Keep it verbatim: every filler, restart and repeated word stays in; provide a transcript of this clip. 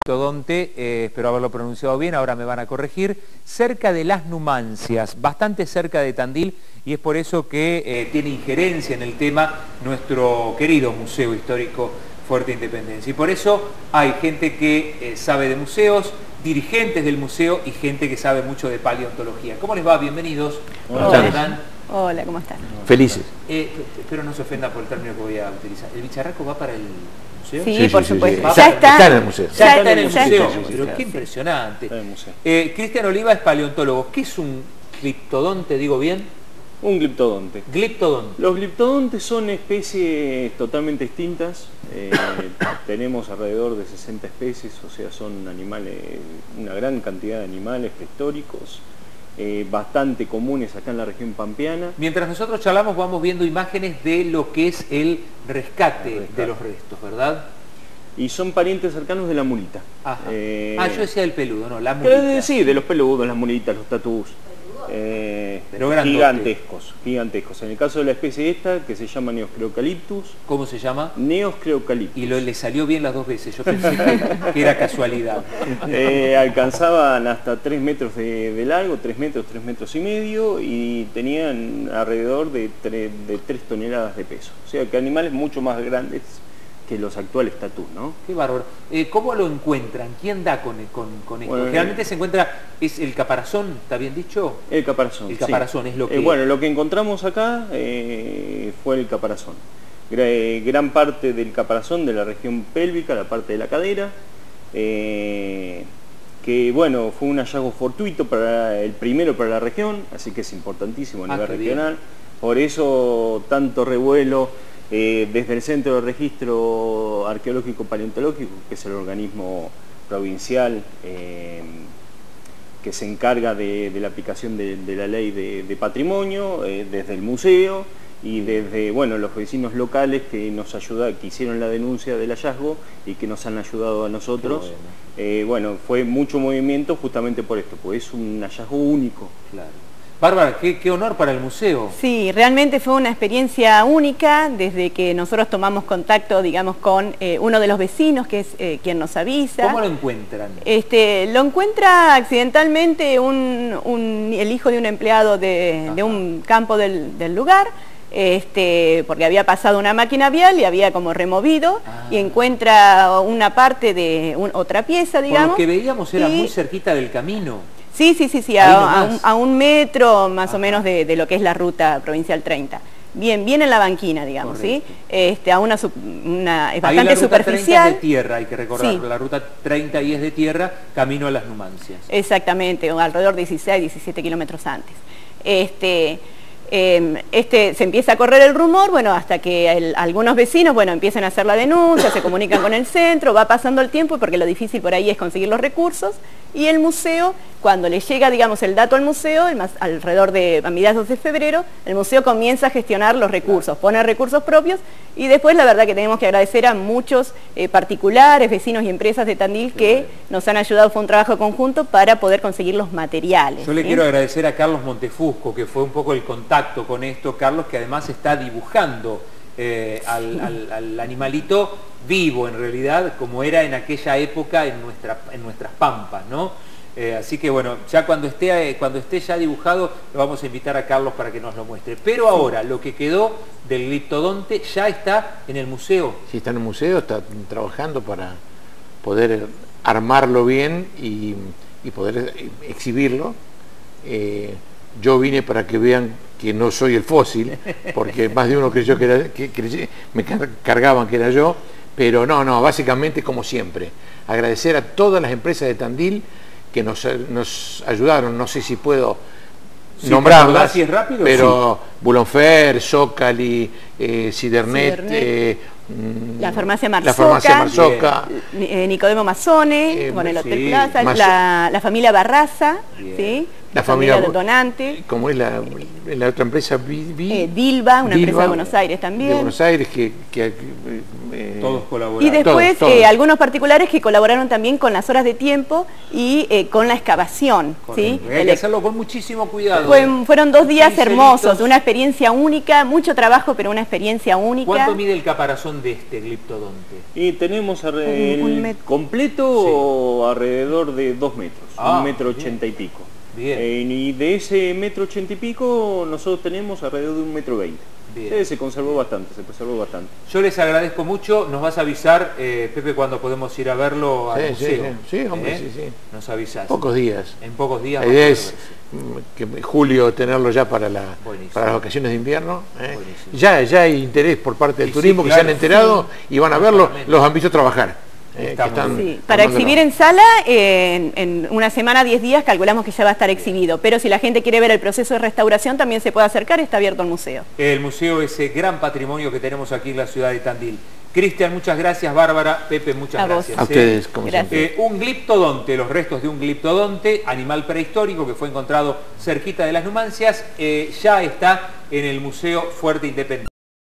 Gliptodonte, eh, espero haberlo pronunciado bien, ahora me van a corregir, cerca de las Numancias, bastante cerca de Tandil, y es por eso que eh, tiene injerencia en el tema nuestro querido Museo Histórico Fuerte Independencia. Y por eso hay gente que eh, sabe de museos, dirigentes del museo y gente que sabe mucho de paleontología. ¿Cómo les va? Bienvenidos. Hola. ¿Cómo están? Hola, ¿cómo están? Felices. Eh, espero no se ofenda por el término que voy a utilizar. ¿El bicharraco va para el museo? Sí, Sí, por sí, supuesto. sí, sí. Ya Está- está. está en el museo. Ya Ya está en el ya museo, está. pero Sí. qué impresionante. Está en el museo. Eh, Cristian Oliva es paleontólogo. ¿Qué es un gliptodonte, digo bien? Un gliptodonte. Gliptodonte. Los gliptodontes son especies totalmente extintas. Eh, tenemos alrededor de sesenta especies, o sea, son animales, una gran cantidad de animales prehistóricos, eh, bastante comunes acá en la región pampeana. Mientras nosotros charlamos vamos viendo imágenes de lo que es el rescate, El rescate. de los restos, ¿verdad? Y son parientes cercanos de la mulita. Ajá. Eh, ah, yo decía el peludo, no, la que de- mulita. Sí, de los peludos, las mulitas, los tatús. Eh, Pero grandote. gigantescos, gigantescos. En el caso de la especie esta, que se llama Neoscreocaliptus, ¿Cómo se llama? Neoscreocaliptus. Y lo, le salió bien las dos veces, yo pensé que, que era casualidad. Eh, alcanzaban hasta tres metros de, de largo, tres metros, tres metros y medio, y tenían alrededor de, tre- de tres toneladas de peso. O sea que animales mucho más grandes que los actuales tatús, ¿no? Qué bárbaro. Eh, ¿Cómo lo encuentran? ¿Quién da con, con, con esto? Bueno, Generalmente se encuentra, es el caparazón, ¿está bien dicho? El caparazón. El sí. caparazón es lo que... Eh, bueno, lo que encontramos acá eh, fue el caparazón. Gra- eh, gran parte del caparazón de la región pélvica, la parte de la cadera, eh, que bueno, fue un hallazgo fortuito, para el primero para la región, así que es importantísimo a Ah, nivel qué bien. regional. Por eso tanto revuelo eh, desde el Centro de Registro Arqueológico Paleontológico, que es el organismo provincial eh, que se encarga de, de la aplicación de, de la ley de, de patrimonio, eh, desde el museo y desde bueno, los vecinos locales que nos ayuda, que hicieron la denuncia del hallazgo y que nos han ayudado a nosotros. Qué bueno. Eh, bueno, fue mucho movimiento justamente por esto, porque es un hallazgo único. Claro. Bárbara, qué, qué honor para el museo. Sí, realmente fue una experiencia única desde que nosotros tomamos contacto, digamos, con eh, uno de los vecinos, que es eh, quien nos avisa. ¿Cómo lo encuentran? Este, lo encuentra accidentalmente un, un- el hijo de un empleado de, de un campo del, del lugar, este, porque había pasado una máquina vial y había como removido, Ah. y encuentra una parte de un- otra pieza, digamos. Por lo que veíamos era y- muy cerquita del camino. Sí, sí, sí, sí, Ahí a, a nomás. un, a un metro más Ajá. o menos de, de lo que es la ruta provincial treinta. Bien, bien en la banquina, digamos, ¿sí? Correcto. Este, a una, su- una es Ahí bastante la ruta treinta es superficial. de tierra, hay que recordar. Sí. La ruta treinta y es de tierra, camino a las Numancias. Exactamente, o alrededor de dieciséis, diecisiete kilómetros antes. Este, eh, este, se empieza a correr el rumor, bueno, hasta que el- algunos vecinos, bueno, empiezan a hacer la denuncia, se comunican con el centro, va pasando el tiempo, porque lo difícil por ahí es conseguir los recursos, y el museo, cuando le llega, digamos, el dato al museo, el más, alrededor de a mediados de febrero, el museo comienza a gestionar los recursos, pone recursos propios, y después la verdad que tenemos que agradecer a muchos eh, particulares, vecinos y empresas de Tandil que nos han ayudado, fue un trabajo conjunto para poder conseguir los materiales. Yo le ¿sí? quiero agradecer a Carlos Montefusco, que fue un poco el contacto con esto. Carlos, que además está dibujando eh, al, al- al animalito vivo, en realidad, como era en aquella época en, nuestra, en nuestras pampas, ¿no? Eh, así que bueno, ya cuando esté, eh, cuando esté ya dibujado, lo vamos a invitar a Carlos para que nos lo muestre. Pero ahora, lo que quedó del gliptodonte ya está en el museo. Sí, está en el museo, está trabajando para poder armarlo bien y, y poder exhibirlo. Eh, yo vine para que vean que no soy el fósil, porque más de uno creyó que, era, que creyó- me car- cargaban que era yo, pero no, no, básicamente como siempre. Agradecer a todas las empresas de Tandil que nos, nos ayudaron, no sé si puedo Sí, nombrarlas, ¿te acordás si es rápido? pero Bulonfer, Zócali, eh, Cidernet, Cidernet, eh, mm, la farmacia la Marzoca, farmacia Marzoca, Ni- eh, Nicodemo Mazzone, Eh, con el Hotel sí, Plaza, Mazzo- la, la familia Barraza, Bien. ¿sí? La familia- del donante, como es la, la otra empresa, Vi- Vi- eh, Dilba, una empresa Dilba, de Buenos Aires de también. Buenos Aires, que, que, eh, eh, Todos colaboraron. Y después Todos, todos. eh, algunos particulares que colaboraron también con las horas de tiempo y eh, con la excavación. ¿sí? Correcto. Hay que hacerlo con muchísimo cuidado. Fue- fueron dos días Pincelitos. hermosos, una experiencia única, mucho trabajo, pero una experiencia única. ¿Cuánto mide el caparazón de este gliptodonte? Y tenemos arre- Un- un el met- completo alrededor de dos metros, Ah, un metro bien. ochenta y pico. Bien. Eh, y de ese metro ochenta y pico nosotros tenemos alrededor de un metro veinte. Bien. Eh, se conservó bastante, se preservó bastante. Yo les agradezco mucho, nos vas a avisar, eh, Pepe, cuando podemos ir a verlo al Sí, sí, museo. sí. Sí, hombre, ¿Eh? sí, sí. Nos avisás. Pocos días. En pocos días. La va a idea poder es verse. mm, que julio tenerlo ya para, la, Buenísimo. para las vacaciones de invierno. ¿eh? Buenísimo. Ya, ya hay interés por parte del Y sí, turismo que claro. se han enterado y van a verlo, Totalmente. los han visto trabajar. eh, Está que muy están Sí, para armándolo. exhibir en sala, eh, en, en una semana, diez días, calculamos que ya va a estar exhibido. Pero si la gente quiere ver el proceso de restauración, también se puede acercar, está abierto el museo. El museo, ese gran patrimonio que tenemos aquí en la ciudad de Tandil. Cristian, muchas gracias. Bárbara, Pepe, muchas A vos. gracias. A ¿eh? ustedes, como Gracias. siempre. Eh, un gliptodonte, los restos de un gliptodonte, animal prehistórico que fue encontrado cerquita de las Numancias, eh, ya está en el Museo Fuerte Independiente.